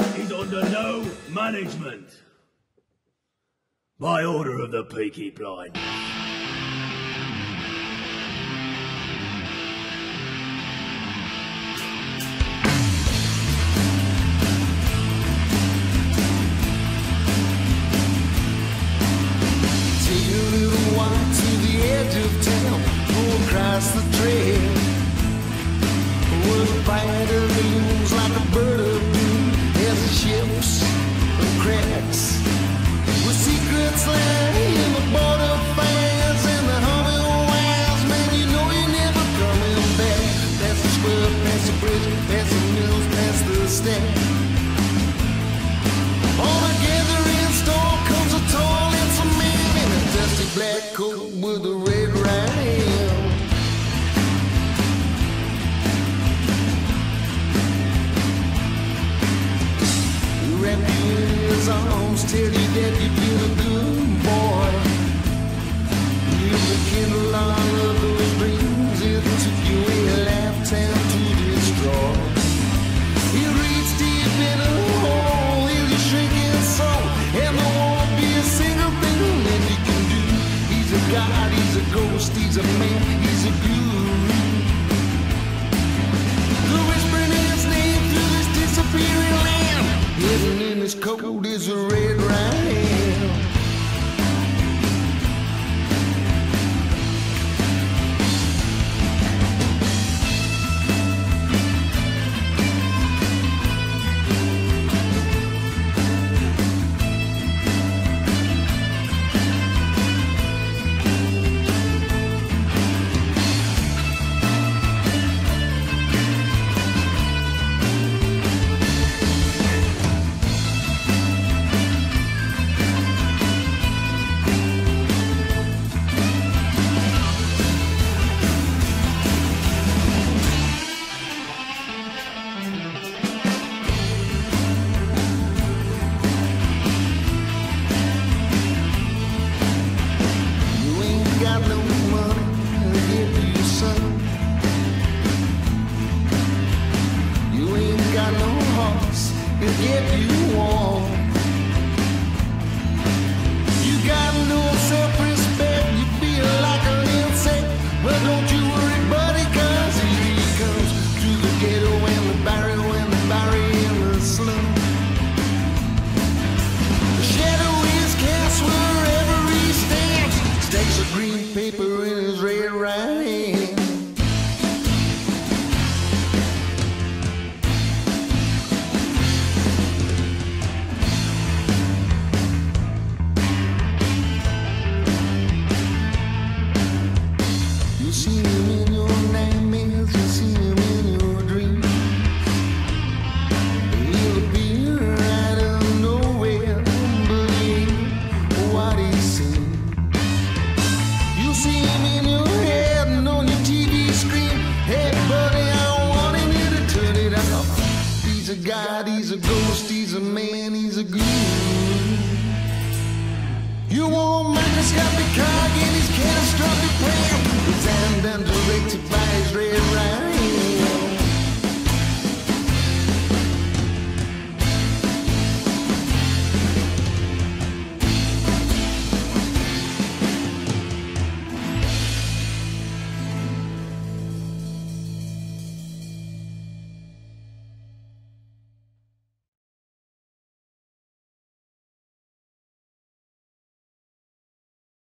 He's under no management. By order of the Peaky Blinders. Take a little walk to the edge of town, go across the trail. Where the fighter looms like a bird of doom as it shifts and cracks. Where secrets lie in the border fires and the humming wires. Man, you know you're never coming back. Past the square, past the bridge, past the mills, past the stack. All together in store comes a tall, handsome man in a dusty black coat with a red right hand. Wrap you in his arms, tell you that you've been a good boy. You rekindle all of those dreams it took you a lifetime to destroy. You reach deep in a hole, heal your shrinking soul, and there won't be a single thing that you can do. He's a god, he's a ghost, he's a man, he's a guru. The whispering his name through this disappearing land. Hidden in his coat is a red right hand. Got no money to give you, son. You ain't got no horse to give you on. You got no self-respect, you feel like an insect. Well, don't you worry, buddy, cause here he comes through the ghetto and the barrio and the barrio and the slum. The shadow is cast wherever he stands. Stacks of green paper in his red right hand. You see him in your nightmares, you see him in your dreams. He'll appear out of nowhere, but he ain't what he seems. You see him in your head and on your TV screen. Hey buddy, I want him here to turn it off. He's a god, he's a ghost, he's a man, he's a guru. You want microscopic cog in his catastrophic plan. Designed and directed by his red right